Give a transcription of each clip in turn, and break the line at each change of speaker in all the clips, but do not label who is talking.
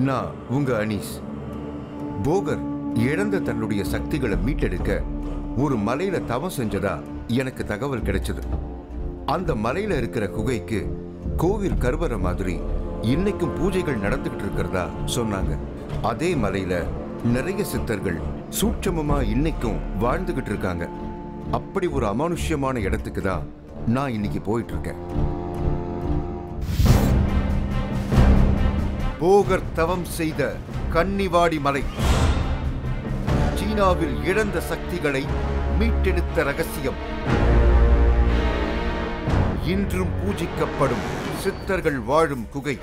நான் உங்க அனீஸ். போகர் இழந்த தன்னுடைய சக்திகளை மீட்டெடுக்க ஒரு மலையில தவம் செஞ்சதா எனக்கு தகவல் கிடைச்சது. அந்த மலையில இருக்கிற குகைக்கு கோவில் கருவறை மாதிரி இன்னைக்கும் பூஜைகள் நடந்துகிட்டு இருக்கிறதா சொன்னாங்க. அதே மலையில நிறைய சித்தர்கள் சூட்சமமா இன்னைக்கும் வாழ்ந்துகிட்டு இருக்காங்க. அப்படி ஒரு அமானுஷ்யமான இடத்துக்கு தான் நான் இன்னைக்கு போயிட்டு இருக்கேன். போகர் தவம் செய்த கன்னிவாடி மலை, சீனாவில் இழந்த சக்திகளை மீட்டெடுத்த ரகசியம், இன்றும் பூஜிக்கப்படும் சித்தர்கள் வாழும் குகை.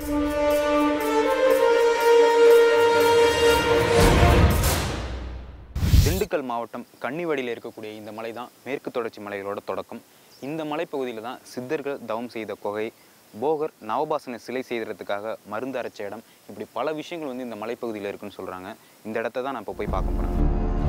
திண்டுக்கல் மாவட்டம் கன்னிவாடியில் இருக்கக்கூடிய இந்த மலை தான் மேற்கு தொடர்ச்சி மலைகளோட தொடக்கம். இந்த மலைப்பகுதியில் தான் சித்தர்கள் தவம் செய்த குகை, போகர் நவபாசன சிலை செய்கிறதுக்காக மருந்து அரைச்ச இடம், இப்படி பல விஷயங்கள் வந்து இந்த மலைப்பகுதியில் இருக்குன்னு சொல்கிறாங்க. இந்த இடத்த தான் நான் இப்போ போய் பார்க்க போகிறேன்.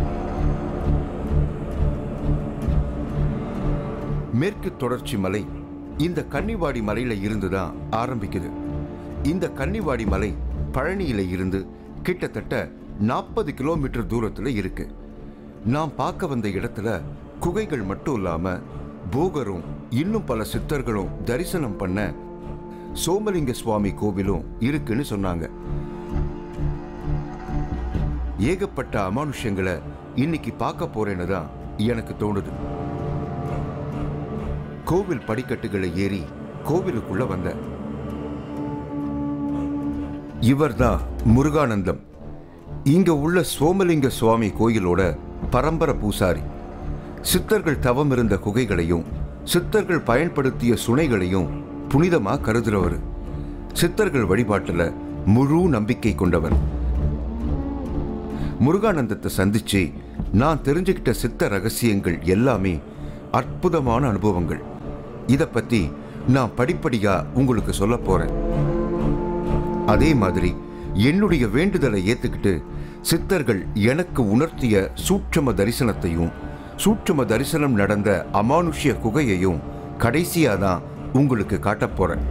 மேற்கு தொடர்ச்சி மலை இந்த கன்னிவாடி மலையில இருந்து தான் ஆரம்பிக்குது. இந்த கன்னிவாடி மலை பழனியில இருந்து கிட்டத்தட்ட 40 கிலோமீட்டர் தூரத்தில் இருக்கு. நாம் பார்க்க வந்த இடத்துல குகைகள் மட்டும் இல்லாம போகரும் இன்னும் பல சித்தர்களும் தரிசனம் பண்ண சோமலிங்க சுவாமி கோவிலும் இருக்குன்னு சொன்னாங்க. ஏகப்பட்ட அமானுஷ்யங்களை இன்னைக்கு பார்க்க போறேன்னு தான் எனக்கு தோணுது. கோவில் படிக்கட்டுகளை ஏறி கோவிலுக்குள்ள வந்த இவர்தான் முருகானந்தம். இங்க உள்ள சோமலிங்க சுவாமி கோயிலோட பரம்பரை பூசாரி. சித்தர்கள் தவம் இருந்த குகைகளையும் சித்தர்கள் பயன்படுத்திய சுனைகளையும் புனிதமா கருதுறவர். சித்தர்கள் வழிபாட்டுல முழு நம்பிக்கை கொண்டவர். முருகானந்தத்தை சந்திச்சு நான் தெரிஞ்சுக்கிட்ட சித்த ரகசியங்கள் எல்லாமே அற்புதமான அனுபவங்கள். இதை பத்தி நான் படிப்படியா உங்களுக்கு சொல்ல போறேன். அதே மாதிரி என்னுடைய வேண்டுதலை ஏத்துக்கிட்டு சித்தர்கள் எனக்கு உணர்த்திய சூட்சும தரிசனத்தையும் சூட்சும தரிசனம் நடந்த அமானுஷ்ய குகையையும் கடைசியா தான் உங்களுக்கு காட்டப் போறேன்.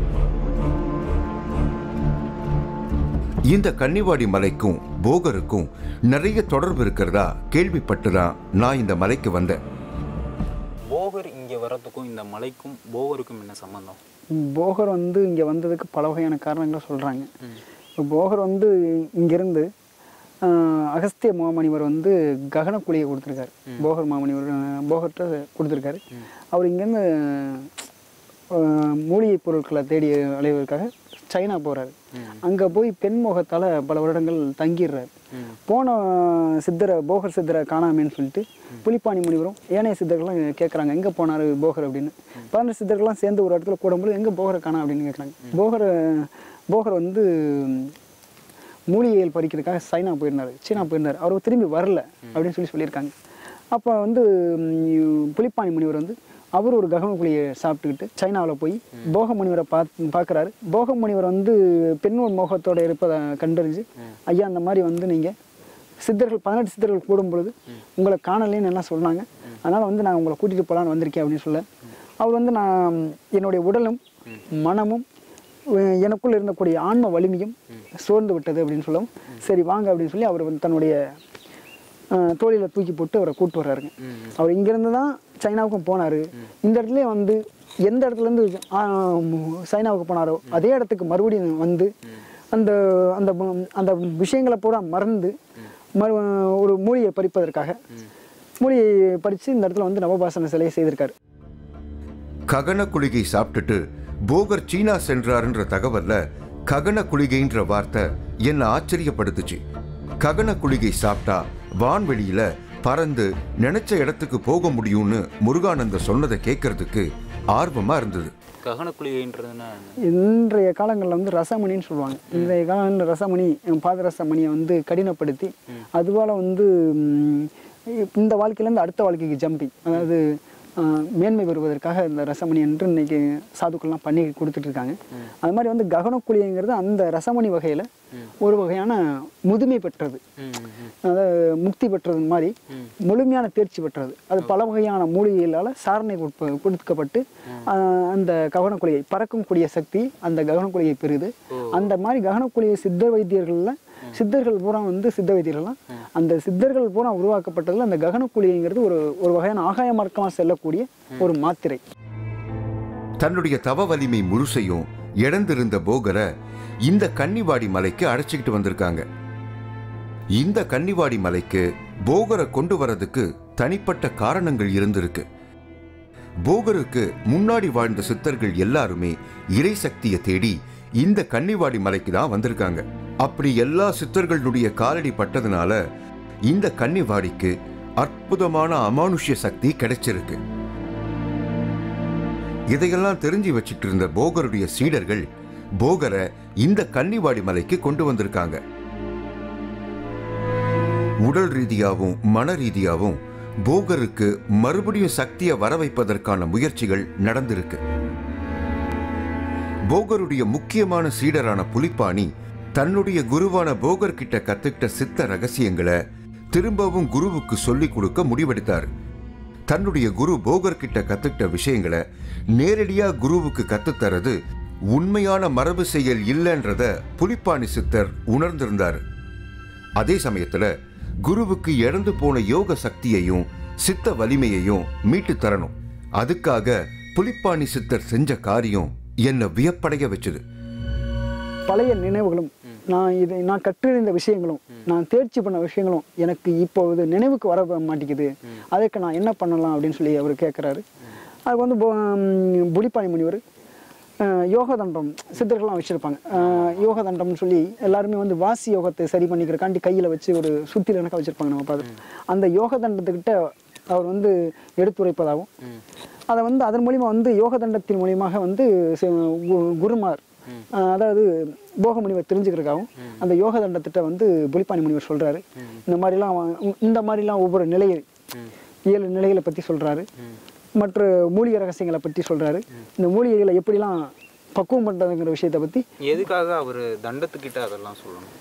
இந்த கன்னிவாடி மலைக்கும் போகருக்கும் நிறைய தொடர்பு இருக்கிறதா கேள்விப்பட்டுதான் நான் இந்த மலைக்கு வந்தேன்.
போகர் இங்கே வர்றதுக்கும் இந்த மலைக்கும் போகருக்கும் என்ன சம்பந்தம்?
போகர் வந்து இங்கே வந்ததுக்கு பல வகையான காரணங்களை சொல்கிறாங்க. இப்போ போகர் வந்து இங்கேருந்து அகஸ்திய மாமணிவர் வந்து ககன குழியை கொடுத்துருக்காரு. போகர் மாமணிவர் போகர்கிட்ட கொடுத்துருக்காரு. அவர் இங்கேருந்து மூலிகை பொருட்களை தேடி அலைவதற்காக சைனா போகிறாரு. அங்கே போய் பெண்முகத்தால் பல வருடங்கள் தங்கிடுறாரு. போன சித்தரை போகர் சித்தரை காணாமேன்னு சொல்லிட்டு புலிப்பாணி முனிவரும் ஏனைய சித்தர்கள்லாம் கேட்குறாங்க எங்கே போனார் போகர் அப்படின்னு. 12 சித்தர்கள்லாம் சேர்ந்து ஒரு இடத்துல கூடும்போது எங்கே போகரை காணா அப்படின்னு கேட்குறாங்க. போகர் வந்து மூலிகைகள் பறிக்கிறதுக்காக சைனா போயிருந்தார், சீனா போயிருந்தார். அவர் திரும்பி வரல அப்படின்னு சொல்லியிருக்காங்க. அப்போ வந்து புலிப்பாணி முனிவர் வந்து அவர் ஒரு ககன குழியை சாப்பிட்டுக்கிட்டு சைனாவில் போய் போக முனிவரை பார்க்குறாரு. போக முனிவர் வந்து பெண்ணூர் மோகத்தோடு இருப்பதை கண்டறிஞ்சு, ஐயா அந்த மாதிரி வந்து நீங்கள் சித்தர்கள் 18 சித்தர்கள் கூடும் பொழுது உங்களை காணலேன்னு எல்லாம் சொன்னாங்க, அதனால் வந்து நான் உங்களை கூட்டிகிட்டு போகலான்னு வந்திருக்கேன் அப்படின்னு சொல்ல, அவர் வந்து நான் என்னுடைய உடலும் மனமும் எனக்குள்ள இருந்தக்கூடிய ஆன்ம வலிமையும் சோர்ந்து விட்டது அப்படின்னு சொல்லவும், சரி வாங்க அப்படின்னு சொல்லி அவர் வந்து தன்னுடைய தோளில் தூக்கி போட்டு அவரை கூப்பிட்டு வர்றாருங்க. அவர் இங்கேருந்து தான் சைனாவுக்கும் போனார். இந்த இடத்துல வந்து எந்த இடத்துலேருந்து சைனாவுக்கு போனாரோ அதே இடத்துக்கு மறுபடியும் வந்து அந்த அந்த அந்த விஷயங்களை பூரா மறந்து ஒரு மூலிகையை பறிப்பதற்காக மூலிகையை பறித்து இந்த இடத்துல வந்து நவபாசன சிலையை செய்திருக்காரு.
ககன குளிகை சாப்பிட்டுட்டு போகர் சீனா சென்றாருன்ற தகவல்ல ககன குளிகைன்ற வார்த்தை என்ன ஆச்சரியப்படுத்துச்சு. ககன குளிகை சாப்பிட்டா வான்வெளியில பறந்து நினைச்ச இடத்துக்கு போக முடியும்னு முருகானந்த சொன்னதை கேட்கறதுக்கு ஆர்வமா இருந்தது.
ககன குளிகைன்றதுன்னா
இன்றைய காலங்களில் வந்து ரசமணின்னு சொல்லுவாங்க. இன்றைய காலம் ரசமணி பாதரசமணியை வந்து கடினப்படுத்தி அதுவால் வந்து இந்த வாழ்க்கையிலேருந்து அடுத்த வாழ்க்கைக்கு ஜம்பிங், அதாவது மேன்மை பெறுவதற்காக இந்த ரசமணி என்று இன்னைக்கு சாதுக்கள்லாம் பண்ணி கொடுத்துட்ருக்காங்க. அது மாதிரி வந்து ககனக்குழிங்கிறது அந்த ரசமணி வகையில் ஒரு வகையான முதுமை பெற்றது, அதாவது முக்தி பெற்றது மாதிரி முழுமையான தேர்ச்சி பெற்றது. அது பல வகையான மூலிகைகளால் சாரணை கொடுக்கப்பட்டு அந்த ககனக்குழியை பறக்கக்கூடிய சக்தி அந்த ககனக்குழியை பெறுது. அந்த மாதிரி ககனக்குழியை சித்த வைத்தியர்களில் சித்தர்கள் பூரா வந்து சித்த வைத்தியர்கள்லாம் அந்த சித்தர்கள் பூரா உருவாக்கப்பட்டதில் அந்த ககனக்குழிங்கிறது ஒரு வகையான ஆகாய மார்க்கமாக செல்லக்கூடிய ஒரு மாத்திரை.
தன்னுடைய தவ வலிமை முழுசையும் இழந்திருந்த போகரை இந்த கன்னிவாடி மலைக்கு அழைச்சிக்கிட்டு வந்திருக்காங்க. இந்த கன்னிவாடி மலைக்கு போகரை கொண்டு வரதுக்கு தனிப்பட்ட காரணங்கள் இருந்திருக்கு. போகருக்கு முன்னாடி வாழ்ந்த சித்தர்கள் எல்லாருமே இறை சக்தியை தேடி இந்த கன்னிவாடி மலைக்கு தான் வந்திருக்காங்க. அப்படி எல்லா சித்தர்களுடைய காலடி பட்டதுனால இந்த கன்னிவாடிக்கு அற்புதமான அமானுஷ்ய சக்தி கிடைச்சிருக்கு. இதையெல்லாம் தெரிஞ்சு வச்சுட்டு இருந்த போகருடைய சீடர்கள் போகரை இந்த கன்னிவாடி மலைக்கு கொண்டு வந்திருக்காங்க. உடல் ரீதியாகவும் மன ரீதியாகவும் போகருக்கு மறுபடியும் சக்தியை வர வைப்பதற்கான முயற்சிகள் நடந்திருக்கு. போகருடைய முக்கியமான சீடரான புலிப்பாணி தன்னுடைய குருவான போகர் கிட்ட கத்துக்கிட்ட சித்த ரகசியங்களை திரும்பவும் குருவுக்கு சொல்லிக் கொடுக்க முடிவெடுத்தார். தன்னுடைய குரு போகர் கிட்ட கத்துக்கிட்ட விஷயங்களை நேரடியா குருவுக்கு கத்துத்தரது உண்மையான மரபு செயல் இல்லைன்றத புலிப்பாணி சித்தர் உணர்ந்திருந்தார். அதே சமயத்துல குருவுக்கு இழந்து போன யோக சக்தியையும் சித்த வலிமையையும் மீட்டு தரணும். அதுக்காக புலிப்பாணி சித்தர் செஞ்ச காரியம் என்ன வியப்படைய வச்சது.
பழைய நினைவுகளும் நான் கற்றறிந்த விஷயங்களும் நான் தேர்ச்சி பண்ண விஷயங்களும் எனக்கு இப்போ இது நினைவுக்கு வர மாட்டேங்குது. அதுக்கு நான் என்ன பண்ணலாம் அப்படின்னு சொல்லி அவர் கேட்குறாரு. அதுக்கு வந்து புலிப்பாணி முனிவர் யோக தண்டம் சித்தர்கள்லாம் வச்சுருப்பாங்க. யோக தண்டம்னு சொல்லி எல்லாருமே வந்து வாசி யோகத்தை சரி பண்ணிக்கிறக்காண்டி கையில் வச்சு ஒரு சுத்தியில் கணக்காக வச்சுருப்பாங்க. நம்ம பார்த்து அந்த யோக தண்டத்துக்கிட்ட அவர் வந்து எடுத்துரைப்பதாகவும் அதை வந்து அதன் மூலிமா வந்து யோக தண்டத்தின் மூலியமாக வந்து குருமார் அதாவது போக முனிவர் தெரிஞ்சுக்கிறதுக்காகவும் அந்த யோக தண்டத்திட்ட வந்து புலிப்பாணி முனிவர் சொல்கிறாரு. இந்த மாதிரிலாம் ஒவ்வொரு நிலையை 7 நிலைகளை பற்றி சொல்கிறாரு. மற்ற மூலிகை ரகசியங்களை பற்றி சொல்கிறாரு. இந்த மூலிகைகளை எப்படிலாம் பக்குவம் பண்ணுறதுங்கிற விஷயத்தை பற்றி
எதுக்காக அவர் தண்டத்துக்கிட்ட அதெல்லாம் சொல்லணும்.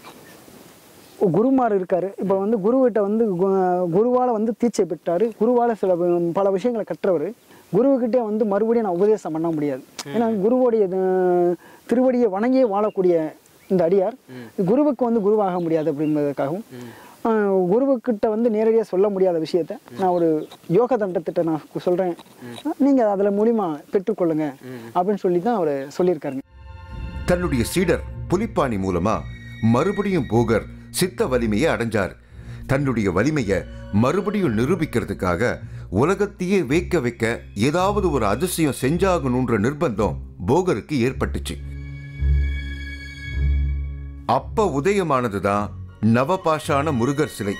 குருமார் இருக்காரு. இப்போ வந்து குருவிட்ட வந்து குருவால் வந்து தீட்சை பெற்றாரு. குருவால் பல விஷயங்களை கற்றவர். குருவுக்கிட்டே வந்து மறுபடியும் நான் உபதேசம் பண்ண முடியாது. ஏன்னா குருவோடைய திருவடியை வணங்கியே வாழக்கூடிய இந்த அடியார் குருவுக்கு வந்து குருவாக முடியாது அப்படிங்கிறதுக்காகவும் குருவுக்கிட்ட வந்து நேரடியாக சொல்ல முடியாத விஷயத்த நான் ஒரு யோக தண்டத்திட்ட நான் சொல்கிறேன், நீங்கள் அதில் மூலிமா பெற்றுக்கொள்ளுங்க அப்படின்னு சொல்லி தான் அவர் சொல்லியிருக்காருங்க.
தன்னுடைய சீடர் புலிப்பாணி மூலமா மறுபடியும் போகர் சித்த வலிமையை அடைஞ்சார். தன்னுடைய வலிமையை மறுபடியும் நிரூபிக்கிறதுக்காக உலகத்தையே வைக்க வைக்க ஏதாவது ஒரு அதிசயம் செஞ்சாகணுன்ற நிர்பந்தம் போகருக்கு ஏற்பட்டுச்சு. அப்ப உதயமானதுதான் நவபாஷான முருகர் சிலை.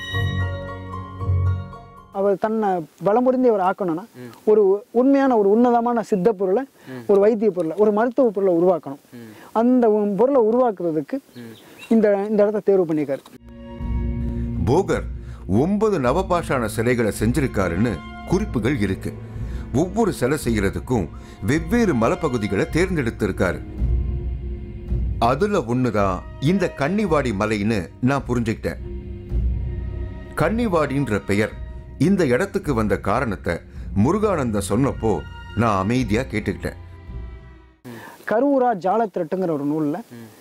அவர் தன்னை பலமுறிந்து அவர் ஆக்கணும்னா ஒரு உண்மையான ஒரு உன்னதமான சித்த பொருளை, ஒரு வைத்திய பொருளை, ஒரு மருத்துவ பொருளை உருவாக்கணும். அந்த பொருளை உருவாக்குறதுக்கு இந்த இடத்த தேர்வு பண்ணியிருக்காரு.
போகர் 9 நவபாஷான சிலைகளை செஞ்சிருக்காருன்னு குறிப்புகள் இருக்கு. ஒவ்வொரு சிலை செய்யறதுக்கும் வெவ்வேறு மலைப்பகுதிகளை தேர்ந்தெடுத்திருக்காரு. அதுல ஒண்ணுதான் இந்த கன்னிவாடி மலைன்னு நான் புரிஞ்சுக்கிட்டேன். கன்னிவாடின்ற பெயர் இந்த இடத்துக்கு வந்த காரணத்தை முருகானந்தம் சொன்னப்போ நான் அமைதியா கேட்டுக்கிட்டேன்.
கருவூரா ஜாலத்திரட்டுங்கிற ஒரு நூல்ல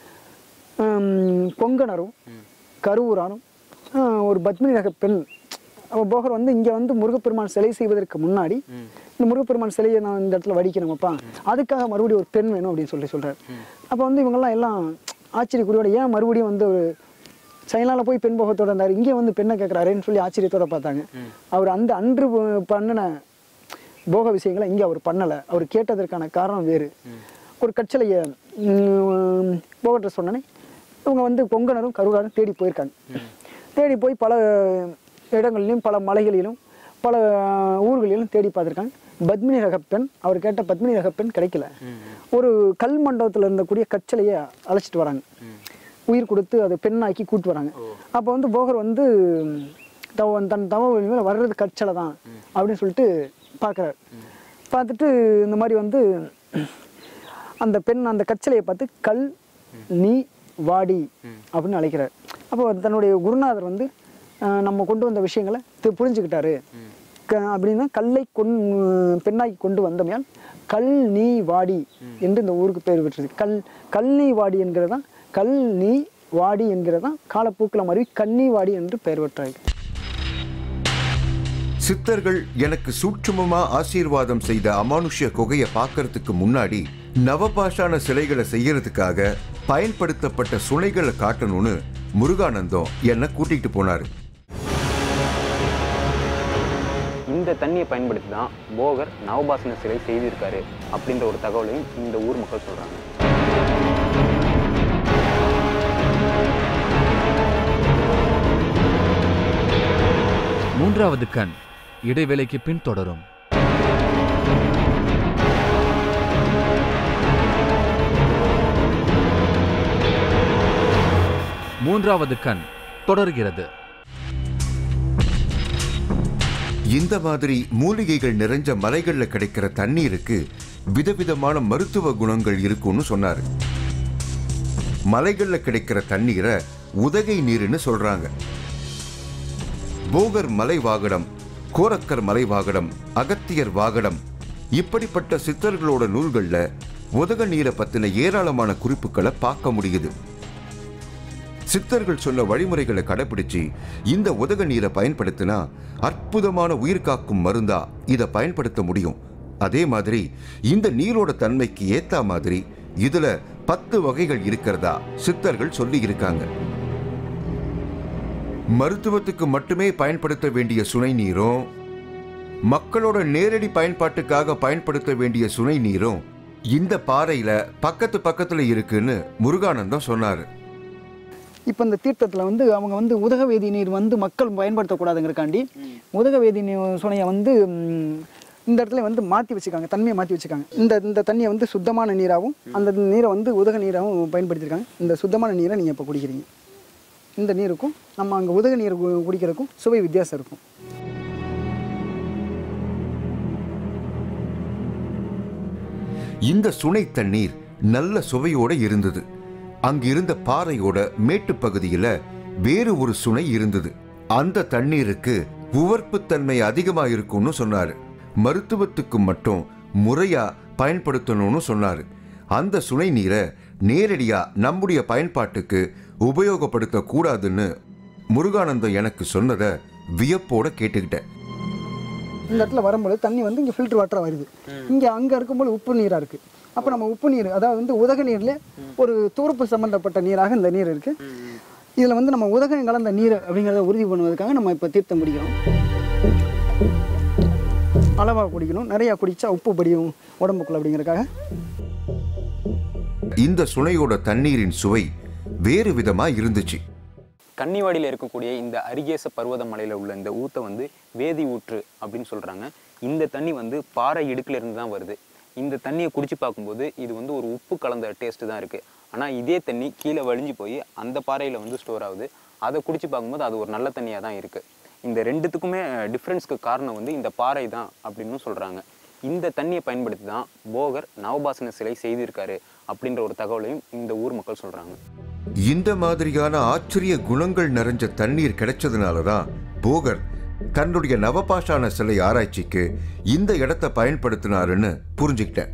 கொங்கணரும் கருவூரானும் ஒரு பத்மினி ரக பெண் போகர் வந்து இங்கே வந்து முருகப்பெருமான் சிலை செய்வதற்கு முன்னாடி இந்த முருகப்பெருமான் சிலையை நான் இந்த இடத்துல வடிக்கணுமப்பா, அதுக்காக மறுபடியும் ஒரு பெண் வேணும் அப்படின்னு சொல்கிறார். அப்போ வந்து இவங்கெல்லாம் எல்லாம் ஆச்சரியக்குறியோட ஏன் மறுபடியும் வந்து ஒரு சைனாவில் போய் பெண் போகத்தோடு இருந்தார், இங்கே வந்து பெண்ணை கேட்குறாருன்னு சொல்லி ஆச்சரியத்தோட பார்த்தாங்க. அவர் அந்த அன்று பண்ணின போக விஷயங்களை இங்கே அவர் பண்ணலை. அவர் கேட்டதற்கான காரணம் வேறு. ஒரு கற்சலையை போகட்ட சொன்னனே இவங்க வந்து கொங்கணரும் கருவூராரும் தேடி போயிருக்காங்க. தேடி போய் பல இடங்களிலும் பல மலைகளிலும் பல ஊர்களிலும் தேடி பார்த்துருக்காங்க. பத்மினி ரகப்பெண், அவர் கேட்ட பத்மினி ரகப்பெண் கிடைக்கல. ஒரு கல் மண்டபத்தில் இருந்தக்கூடிய கற்சலையை அழைச்சிட்டு வராங்க, உயிர் கொடுத்து அதை பெண்ணாக்கி கூட்டு வராங்க. அப்போ வந்து போகர் வந்து தன் தவ வர்றது கற்சலை தான் அப்படின்னு சொல்லிட்டு பார்க்குறாரு. பார்த்துட்டு இந்த மாதிரி வந்து அந்த பெண் அந்த கற்சிலையை பார்த்து கல் நீ வாடி அப்படின்னு அழைக்கிறார். அப்போ தன்னுடைய குருநாதர் வந்து நம்ம கொண்டு வந்த விஷயங்களை புரிஞ்சுக்கிட்டாரு அப்படின்னா கல்லை பெண்ணாக்கி கொண்டு வந்தமையால் கல் நீ வாடி என்று இந்த ஊருக்கு பேர் பெற்றது. கல் நீ வாடி என்கிறதான் கல் நீ வாடி என்கிறதான் காலப்போக்கில் மருவி கன்னிவாடி என்று பெயர் பெற்றார்கள்.
சித்தர்கள் எனக்கு சூட்சுமமா ஆசீர்வாதம் செய்த அமானுஷ்ய குகையை பார்க்கறதுக்கு முன்னாடி நவபாஷான சிலைகளை செய்யறதுக்காக பயன்படுத்தப்பட்ட சுனைகளை காட்டணும்னு முருகானந்தம் என்னை கூட்டிட்டு போனாரு.
இந்த தண்ணியை பயன்படுத்தி தான் போகர் நவபாசன சிலை செய்திருக்காரு அப்படின்ற ஒரு தகவலையும் இந்த ஊர் மக்கள் சொல்றாங்க.
மூன்றாவது கண் இடைவேளைக்கு பின் தொடரும். மூன்றாவது கண் தொடர்கிறது.
இந்த மாதிரி மூலிகைகள் நிறைஞ்ச மலைகள்ல கிடைக்கிற தண்ணீருக்கு விதவிதமான மருத்துவ குணங்கள் இருக்குன்னு சொன்னாரு. மலைகள்ல கிடைக்கிற தண்ணீரை உதகை நீர்னு சொல்றாங்க. போகர் மலை வாகடம், கோரக்கர் மலை வாகடம், அகத்தியர் வாகடம் இப்படிப்பட்ட சித்தர்களோட நூல்கள்ல உதக நீரை பத்தின ஏராளமான குறிப்புகளை பார்க்க முடியுது. சித்தர்கள் சொன்ன வழிமுறைகளை கடைபிடிச்சு இந்த உதக நீரை பயன்படுத்தினா அற்புதமான உயிர் காக்கும் மருந்தா இதை பயன்படுத்த முடியும். அதே மாதிரி இந்த நீரோட தன்மைக்கு ஏத்த மாதிரி இதுல 10 வகைகள் இருக்கிறதா சித்தர்கள் சொல்லி இருக்காங்க. மருத்துவத்துக்கு மட்டுமே பயன்படுத்த வேண்டிய சுனை நீரும் மக்களோட நேரடி பயன்பாட்டுக்காக பயன்படுத்த வேண்டிய சுனை நீரும் இந்த பாறையில பக்கத்துல இருக்குன்னு முருகானந்தம் சொன்னாரு.
இப்போ இந்த தீர்த்தத்தில் வந்து அவங்க வந்து உதகவேதி நீர் வந்து மக்கள் பயன்படுத்தக்கூடாதுங்கிறக்காண்டி உதகவேதி சுனையை வந்து இந்த இடத்துல வந்து மாற்றி வச்சுக்காங்க, தன்மையை மாற்றி வச்சுக்காங்க. இந்த தண்ணியை வந்து சுத்தமான நீராகவும் அந்த நீரை வந்து உதக நீராகவும் பயன்படுத்தியிருக்காங்க. இந்த சுத்தமான நீரை நீங்கள் இப்போ குடிக்கிறீங்க. இந்த நீருக்கும் நம்ம அங்கே உதக நீர் குடிக்கிறதுக்கும் சுவை வித்தியாசம் இருக்கும்.
இந்த சுனை தண்ணீர் நல்ல சுவையோட இருந்தது. அங்கிருந்த பாறையோட மேட்டு பகுதியில வேறு ஒரு சுனை இருந்தது. அந்த தண்ணீருக்கு உவர்ப்புத்தன்மை அதிகமா இருக்கும்னு சொன்னாரு. மருத்துவத்துக்கு மட்டும் முறையா பயன்படுத்தணும்னு சொன்னாரு. அந்த சுனை நீரை நேரடியா நம்முடைய பயன்பாட்டுக்கு உபயோகப்படுத்த கூடாதுன்னு முருகானந்தம் எனக்கு சொன்னதை வியப்போட கேட்டுக்கிட்டேன்.
இந்த இடத்துல வரும்போது தண்ணி வந்து இங்கே ஃபில்டர் வாட்டராக வருது. அங்கே இருக்கும்போது உப்பு நீராக இருக்குது. அப்போ நம்ம உப்பு நீர், அதாவது வந்து உதக நீர்ல ஒரு தூர்ப்பு சம்பந்தப்பட்ட நீராக இந்த நீர் இருக்கு. இதில் வந்து நம்ம உதகம் கலந்த நீர் அப்படிங்கிறத உறுதி பண்ணுவதற்காக நம்ம இப்போ தீர்த்தம் குடிக்கிறோம். அளவாக குடிக்கணும், நிறையா குடிச்சா உப்பு படியும் உடம்புக்குள்ள அப்படிங்கிறதுக்காக.
இந்த சுனையோட தண்ணீரின் சுவை வேறு விதமா இருந்துச்சு.
கன்னிவாடியில் இருக்கக்கூடிய இந்த அரிகேச பர்வத மலையில் உள்ள இந்த ஊத்தை வந்து வேதி ஊற்று அப்படின்னு சொல்றாங்க. இந்த தண்ணி வந்து பாறை இடுக்குல இருந்து தான் வருது. இந்த தண்ணியை குடிச்சு பார்க்கும்போது இது வந்து ஒரு உப்பு கலந்த டேஸ்ட்டு தான் இருக்குது. ஆனால் இதே தண்ணி கீழே வழிஞ்சு போய் அந்த பாறையில் வந்து ஸ்டோர் ஆகுது. அதை குடிச்சு பார்க்கும்போது அது ஒரு நல்ல தண்ணியாக தான் இருக்குது. இந்த ரெண்டுத்துக்குமே டிஃப்ரென்ஸ்க்கு காரணம் வந்து இந்த பாறை தான் அப்படின்னு சொல்கிறாங்க. இந்த தண்ணியை பயன்படுத்தி தான் போகர் நவபாசன சிலை செய்திருக்காரு அப்படின்ற ஒரு தகவலையும் இந்த ஊர் மக்கள் சொல்கிறாங்க.
இந்த மாதிரியான ஆச்சரிய குணங்கள் நிறைஞ்ச தண்ணீர் கிடைச்சதுனால தான் போகர் தன்னுடைய நவபாஷான சிலை ஆராய்ச்சிக்கு இந்த இடத்தை பயன்படுத்தினாருன்னு புரிஞ்சுக்கிட்டேன்.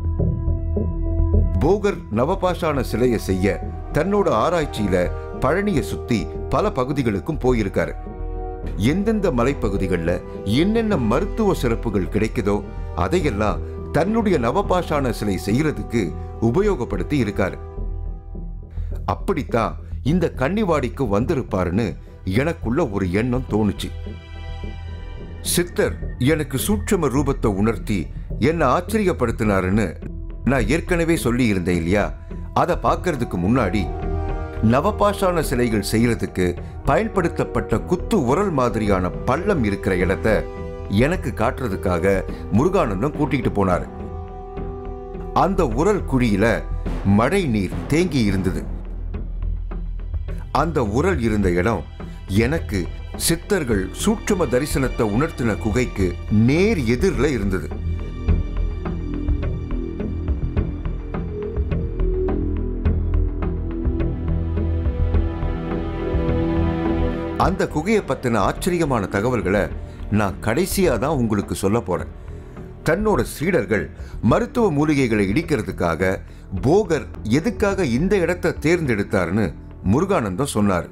போகர் நவபாஷான சிலையை செய்ய தன்னோட ஆராய்ச்சியில பழனியை சுத்தி பல பகுதிகளுக்கும் போயிருக்காரு. எந்தெந்த மலைப்பகுதிகளில் என்னென்ன மருத்துவ சிறப்புகள் கிடைக்குதோ அதையெல்லாம் தன்னுடைய நவபாஷான சிலை செய்யறதுக்கு உபயோகப்படுத்தி இருக்காரு. அப்படித்தான் இந்த கன்னிவாடிக்கு வந்திருப்பாருன்னு எனக்குள்ள ஒரு எண்ணம் தோணுச்சு. சித்தர் எனக்கு சூட்சும ரூபத்தை உணர்த்தி என்ன ஆச்சரியப்படுத்தினாருன்னு நான் ஏற்கனவே சொல்லி இருந்தேன் இல்லையா? அதை பார்க்கறதுக்கு முன்னாடி நவபாஷான சிலைகள் செய்யறதுக்கு பயன்படுத்தப்பட்ட குத்து உரல் மாதிரியான பள்ளம் இருக்கிற இடத்த எனக்கு காட்டுறதுக்காக முருகானந்தம் கூட்டிகிட்டு போனாரு. அந்த உரல் குழியில மழை நீர் தேங்கி இருந்தது. அந்த உரல் இருந்த இடம் எனக்கு சித்தர்கள் சூட்சும தரிசனத்தை உணர்த்தின குகைக்கு நேர் எதிரில் இருந்தது. அந்த குகையை பத்தின ஆச்சரியமான தகவல்களை நான் கடைசியா தான் உங்களுக்கு சொல்ல போறேன். தன்னோட சீடர்கள் மருத்துவ மூலிகைகளை இடிக்கிறதுக்காக போகர் எதுக்காக இந்த இடத்தை தேர்ந்தெடுத்தாருன்னு முருகானந்தம் சொன்னார்.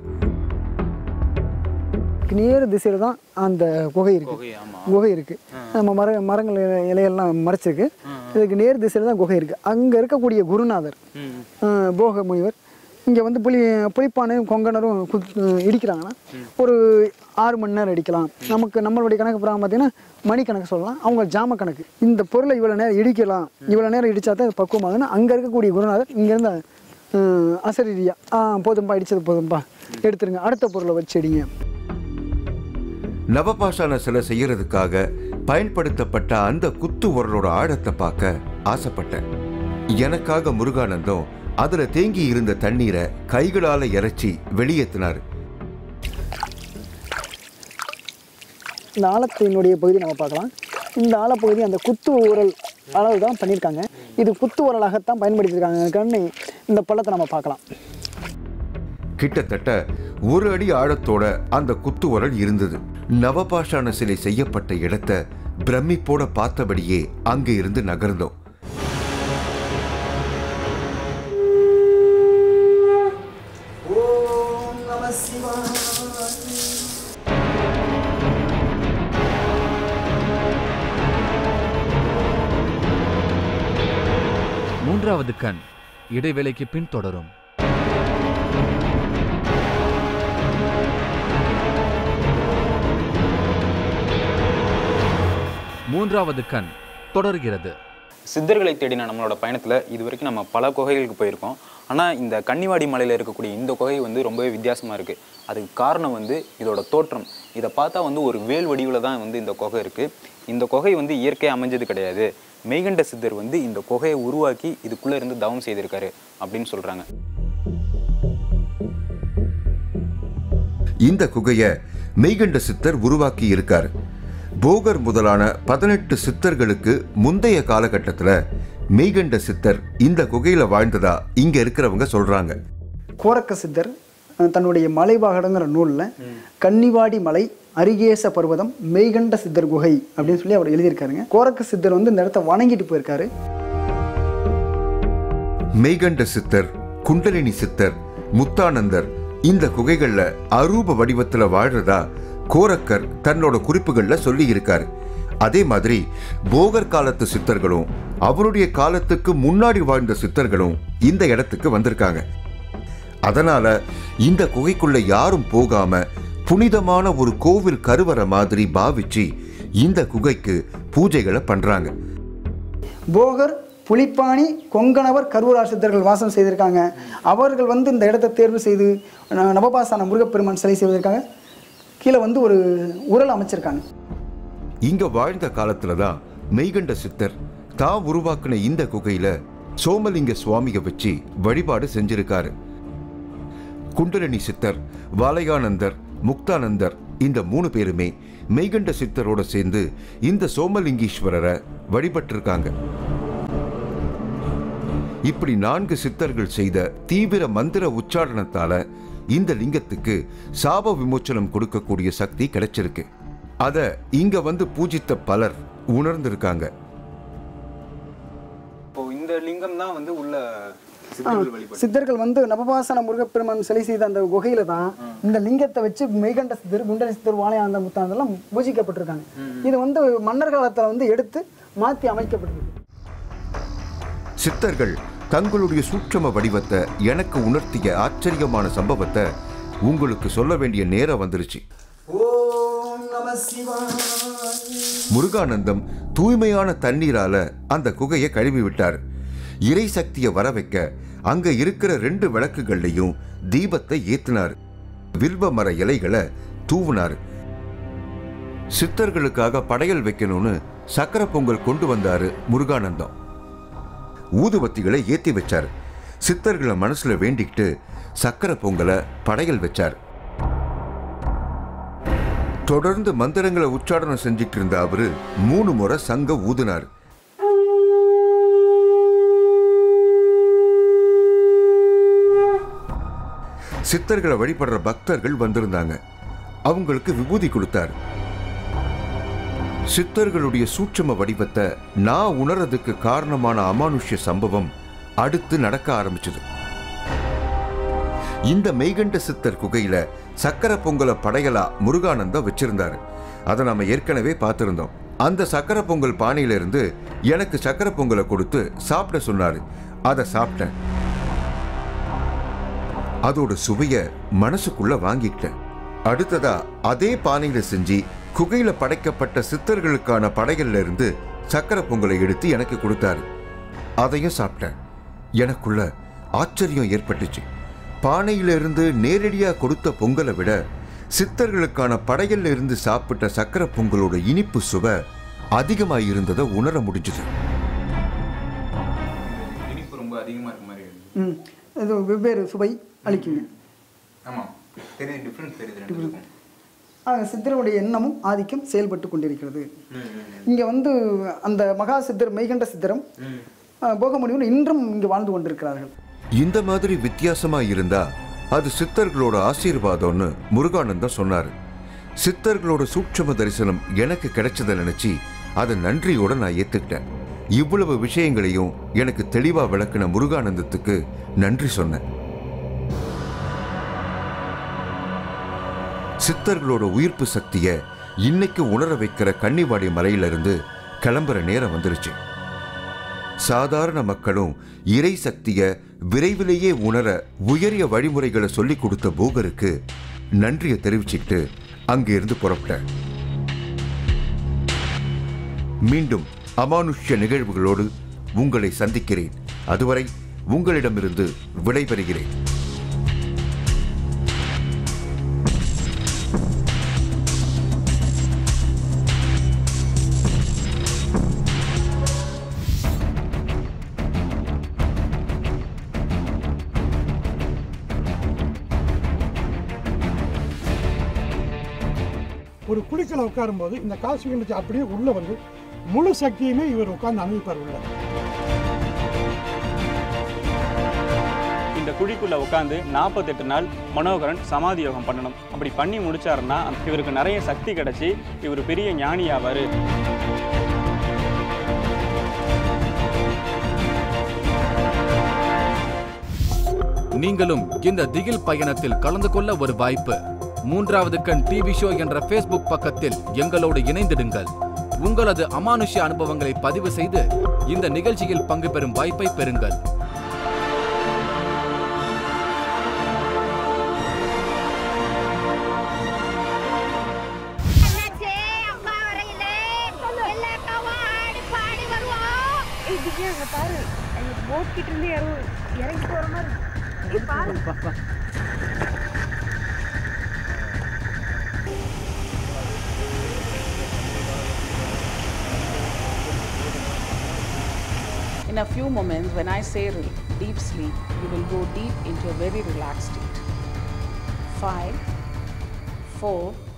நேர் திசையில தான் அந்த குகை இருக்கு. நம்ம மரங்கள் இலையெல்லாம் மறைச்சிருக்கு. இதுக்கு நேர் திசையில தான் குகை இருக்கு. அங்க இருக்கக்கூடிய குருநாதர் போக முனிவர் இங்கே வந்து புலிப்பானையும் கொங்கணரும் இடிக்கிறாங்கன்னா ஒரு 6 மணி நேரம் அடிக்கலாம். நம்மளுடைய கணக்கு பிரகாரம் பார்த்தீங்கன்னா மணிக்கணக்கு சொல்லலாம், அவங்க ஜாம கணக்கு. இந்த பொருளை இவ்வளோ நேரம் இடிக்கலாம், இவ்வளோ நேரம் இடித்தா தான் இது பக்குவமாகுதுன்னு அங்கே இருக்கக்கூடிய குருநாதர் இங்கேருந்து அசரீரியா போதும்பா, இடித்தது போதும்பா, எடுத்துருங்க, அடுத்த பொருளை வச்சு அடிங்க.
நவபாஷான சிலை செய்யறதுக்காக பயன்படுத்தப்பட்ட அந்த குத்து உரலோட ஆழத்தை பார்க்க ஆசைப்பட்டேன். எனக்காக முருகானந்தம் அதுல தேங்கி இருந்த தண்ணீரை கைகளால இறைச்சி வெளியேற்றினார்.
இந்த ஆழத்தினுடைய பகுதி நம்ம பார்க்கலாம். இந்த ஆழப்பகுதி அந்த குத்து உரல் அளவு தான் பண்ணியிருக்காங்க. இது குத்து உரலாகத்தான் பயன்படுத்தியிருக்காங்க. இந்த பள்ளத்தை நம்ம பார்க்கலாம்.
கிட்டத்தட்ட 1 அடி ஆழத்தோட அந்த குத்து உரல் இருந்தது. நவபாஷான சிலை செய்யப்பட்ட இடத்தை பிரமிப்போட பார்த்தபடியே அங்கே இருந்து நகர்ந்தோம்.
மூன்றாவது கண் இடைவேளைக்கு பின் தொடரும். மூன்றாவது கண் தொடர்கிறது.
சித்தர்களை தேடின நம்மளோட பயணத்தில் இது வரைக்கும் நம்ம பல குகைகளுக்கு போயிருக்கோம். ஆனால் இந்த கன்னிவாடி மலையில் இருக்கக்கூடிய இந்த குகை வந்து ரொம்பவே வித்தியாசமாக இருக்குது. அதுக்கு காரணம் வந்து இதோட தோற்றம். இதை பார்த்தா வந்து ஒரு வேல் வடிவில் தான் வந்து இந்த குகை இருக்குது. இந்த குகை வந்து இயற்கையாக அமைஞ்சது கிடையாது. மெய்கண்ட சித்தர் வந்து இந்த குகையை உருவாக்கி இதுக்குள்ளே இருந்து தவம் செய்திருக்காரு அப்படின்னு சொல்கிறாங்க.
இந்த குகையை மெய்கண்ட சித்தர் உருவாக்கி இருக்காரு. போகர் முதலான 18 சித்தர்களுக்கு முந்தைய காலகட்டத்தில் மெய்கண்ட சித்தர் இந்த குகையில் வாழ்ந்ததா இங்க இருக்கிறவங்க சொல்றாங்க.
கோரக்க சித்தர் தன்னுடைய மலைவாகடங்கிற நூலில் கன்னிவாடி மலை, அரிகேச பர்வதம், மெய்கண்ட சித்தர் குகை அப்படின்னு சொல்லி அவர் எழுதியிருக்காருங்க. கோரக்க சித்தர் வந்து இந்த இடத்த வணங்கிட்டு போயிருக்காரு.
மெய்கண்ட சித்தர், குண்டலினி சித்தர், முத்தானந்தர் இந்த குகைகள்ல அரூப வடிவத்துல வாழ்றதா கோரக்கர் தன்னோட குறிப்புகள்ல சொல்லி இருக்காரு. அதே மாதிரி போகர் காலத்து சித்தர்களும் அவருடைய காலத்துக்கு முன்னாடி வாழ்ந்த சித்தர்களும் இந்த இடத்துக்கு வந்திருக்காங்க. அதனால இந்த குகைக்குள்ள யாரும் போகாம புனிதமான ஒரு கோவில் கருவறை மாதிரி பாவிச்சு இந்த குகைக்கு பூஜைகளை பண்றாங்க.
போகர், புலிப்பாணி, கொங்கணவர், கருவூரார் சித்தர்கள் வாசம் செய்திருக்காங்க. அவர்கள் வந்து இந்த இடத்தை தேர்வு செய்து நவபாசான முருகப்பெருமான் சிலை செய்வதற்காக கீழே வந்து ஒரு உரல் அமைச்சிருக்காங்க.
இங்க வாழ்ந்த காலத்துலதான் மெய்கண்ட சித்தர் தான் உருவாக்குன இந்த குகையில சோமலிங்க சுவாமியை வச்சு வழிபாடு செஞ்சிருக்காரு. குண்டலினி சித்தர், வாலயானந்தர், முக்தானந்தர் இந்த 3 பேருமே மெய்கண்ட சித்தரோட சேர்ந்து இந்த சோமலிங்கீஸ்வரரை வழிபட்டிருக்காங்க. இப்படி 4 சித்தர்கள் செய்த தீவிர மந்திர உச்சாரணத்தால இந்த லிங்கத்துக்கு சாப விமோச்சனம் கொடுக்கக்கூடிய சக்தி கிடைச்சிருக்கு. அத இங்க வந்து பூஜித்த பலர் உணர்ந்திருக்காங்க.
இந்த லிங்கம் தான் வந்து உள்ள
சித்தர்கள் வந்து நவபாசன முருகப்பெருமான் சிலை செய்த அந்த குகையில தான் இந்த லிங்கத்தை வச்சு மெய்கண்ட சித்தர், குண்டலினி சித்தர், வாலயானந்த, முத்தானந்தெல்லாம் பூஜிக்கப்பட்டிருக்காங்க. இது வந்து மன்னர் காலத்துல வந்து எடுத்து மாற்றி அமைக்கப்பட்டிருக்கு.
சித்தர்கள் தங்களுடைய சூட்சம வடிவத்தை எனக்கு உணர்த்திய ஆச்சரியமான சம்பவத்தை உங்களுக்கு சொல்ல வேண்டிய நேரம் வந்துருச்சு. முருகானந்தம் தூய்மையான தண்ணீரால அந்த குகையை கழுவி விட்டார். இறை சக்தியை வர வைக்க அங்க இருக்கிற 2 விளக்குகள்லையும் தீபத்தை ஏத்தினார். வில்வ மர இலைகளை தூவினார். சித்தர்களுக்காக படையல் வைக்கணும்னு சக்கரை பொங்கல் கொண்டு வந்தாரு முருகானந்தம். ஊதுவத்திகளை ஏத்தி வச்சார். சித்தர்களை மனசுல வேண்டிக்கிட்டு சக்கரை பொங்கலை படையல் வச்சார். தொடர்ந்து மந்திரங்களை உச்சாரணம் செஞ்சுட்டு இருந்த அவரு 3 முறை சங்க ஊதினார். சித்தர்களை வழிபடுற பக்தர்கள் வந்திருந்தாங்க. அவங்களுக்கு விபூதி கொடுத்தார். சித்தர்களுடைய சூட்சும வடிவத்தை நான் உணர்றதுக்கு காரணமான அமானுஷ்ய சம்பவம் அடுத்து நடக்க ஆரம்பிச்சது. இந்த மெய்கண்ட சித்தர் குகையில சக்கரை பொங்கலை படையலா முருகானந்தா வச்சிருந்தாரு. அதை நாம ஏற்கனவே பார்த்திருந்தோம். அந்த சக்கரை பொங்கல் பானையில இருந்து எனக்கு சக்கரை பொங்கலை கொடுத்து சாப்பிட சொன்னாரு. அதை சாப்பிட்டேன். அதோட சுவைய மனசுக்குள்ள வாங்கிட்டேன். அடுத்ததா அதே பானையில செஞ்சு குகையில படைக்கப்பட்ட சித்தர்களுக்கான படைகள்ல இருந்து சக்கரை பொங்கலை எடுத்து எனக்கு கொடுத்தாரு. அதையும் சாப்பிட்டேன். எனக்குள்ள ஆச்சரியம் ஏற்பட்டுச்சு. பானையில இருந்து நேரடியா கொடுத்த பொங்கலை விட சித்தர்களுக்கான படைகள்ல இருந்து சாப்பிட்ட சக்கரை பொங்கலோட இனிப்பு சுவை அதிகமாக இருந்ததை உணர முடிஞ்சது.
இனிப்பு ரொம்ப அதிகமா இருக்க மாதிரி இருக்கு.
அது வெவ்வேறு சுவை அளிக்குங்க.
ஆமாம், தெரியுது, டிஃப்ரென்ஸ் தெரியுது.
சித்தருடைய எண்ணமும் ஆதிக்கம் செயல்பட்டு கொண்டிருக்கிறது. இங்கே அந்த மகா சித்தர் மெய்கண்ட சித்தரும் போகமுனிவரும் இன்றும் இங்கே வாழ்ந்து கொண்டிருக்கிறார்கள்.
இந்த மாதிரி வித்தியாசமா இருந்தா அது சித்தர்களோட ஆசீர்வாதம்னு முருகானந்தம் சொன்னாரு. சித்தர்களோட சூட்சும தரிசனம் எனக்கு கிடைச்சதை நினைச்சு அதை நன்றியோட நான் ஏத்துக்கிட்டேன். இவ்வளவு விஷயங்களையும் எனக்கு தெளிவா விளக்கின முருகானந்தத்துக்கு நன்றி சொன்னேன். சித்தர்களோட உயிர்ப்பு சக்தியை இன்னைக்கு உணர வைக்கிற கன்னிவாடி மலையிலிருந்து கிளம்புற நேரம் வந்துருச்சு. சாதாரண மக்களும் இறை சக்தியை விரைவிலேயே உணர உயரிய வழிமுறைகளை சொல்லிக் கொடுத்த போகருக்கு நன்றியை தெரிவிச்சுக்கிட்டு அங்கிருந்து புறப்பட்டேன். மீண்டும் அமானுஷ்ய நிகழ்வுகளோடு உங்களை சந்திக்கிறேன். அதுவரை உங்களிடமிருந்து விடைபெறுகிறேன்.
ஒரு குளிக்கல உட்காரும்போது இந்த காசு விழுந்துச்சு அப்படியே உள்ள முழு சக்தியுமே இவர் உட்கார்ந்து அனுபவிப்பார் உள்ள.
இந்த குழிக்குள்ள உட்காந்து 48 நாள் மனோகரன் சமாதி யோகம் பண்ணணும். அப்படி பண்ணி முடிச்சாருன்னா இவருக்கு நிறைய சக்தி கிடைச்சி இவர் பெரிய ஞானி ஆவாரு.
நீங்களும் இந்த திகில் பயணத்தில் கலந்து கொள்ள ஒரு வாய்ப்பு. மூன்றாவது கண் டிவி ஷோ என்ற ஃபேஸ்புக் பக்கத்தில் எங்களோடு இணைந்திடுங்கள். உங்களது அமானுஷ்ய அனுபவங்களை பதிவு செய்து இந்த நிகழ்ச்சியில் பங்கு பெறும் வாய்ப்பை பெறுங்கள்.
In a few moments, when I say deep sleep, you will go deep into a very relaxed state. 5, 4,